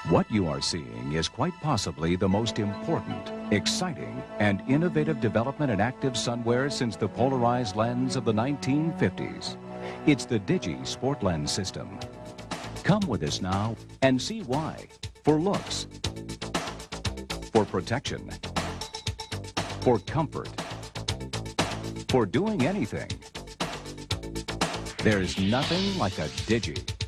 What you are seeing is quite possibly the most important, exciting, and innovative development in active sunwear since the polarized lens of the 1950s. It's the Digi Sport Lens system. Come with us now and see why. For looks, for protection, for comfort, for doing anything. There's nothing like a Digi.